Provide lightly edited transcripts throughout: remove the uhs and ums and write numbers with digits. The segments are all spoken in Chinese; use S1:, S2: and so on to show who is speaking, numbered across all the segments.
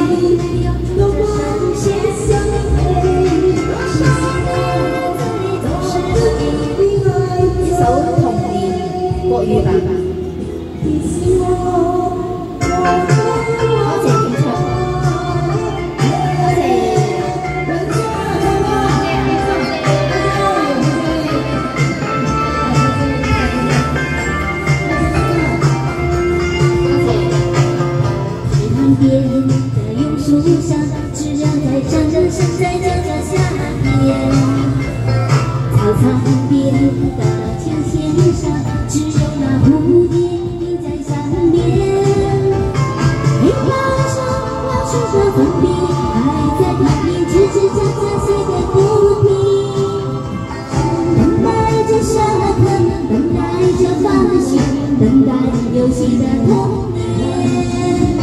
S1: 国语版。
S2: 边的榕树上，知了在唱着，声在叫着夏天。草场边的秋千上，只有那蝴蝶停在上面。黑板上老师的粉笔还在旁边吱吱喳喳写个不停。等待着下课，等待着放学，等待游戏的童年。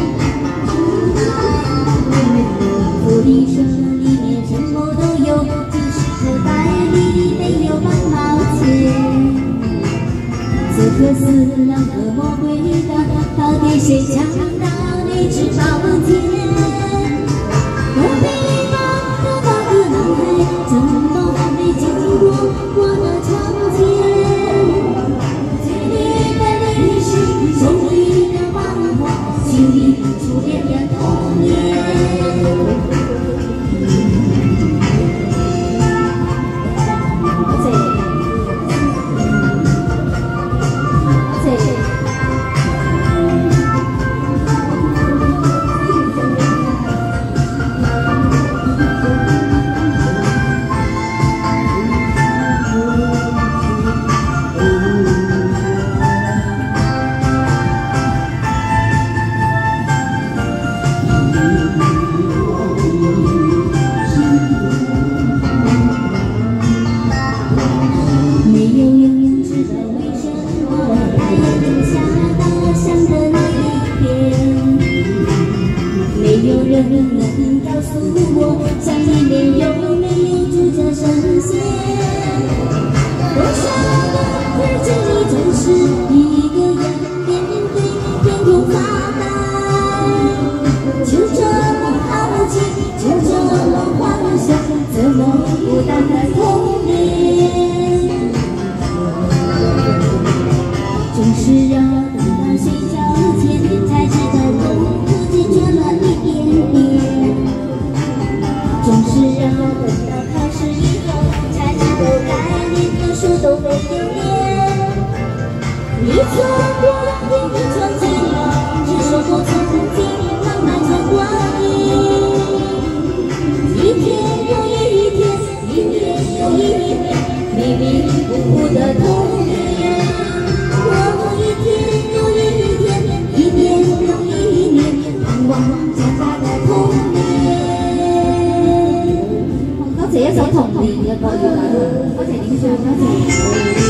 S2: 福利社里面什么都有，就是口袋里没有半毛钱。这颗死了的魔鬼蛋，到底谁抢到那只宝剑？隔壁房的那个男孩，怎么还没经过我的窗前？嘴里的零食，手里的漫画，心里初恋的童年。能告诉我，想里面有没有住着神仙？多少个日子里总是一个人面对天空发呆，就这么好奇，就这么幻想，怎么孤单的童年？总是要等到睡觉前才知道痛苦只做了一点点，总是要等到考试以后才知道该念的书都没有念。你错过你的窗前，只说过曾经浪漫的光阴。一天又一天，一年又一年，迷迷糊糊的童年。一天又一天，一年又一年，盼望长大的童年。多謝一首童年嘅歌語，多謝點唱，多謝。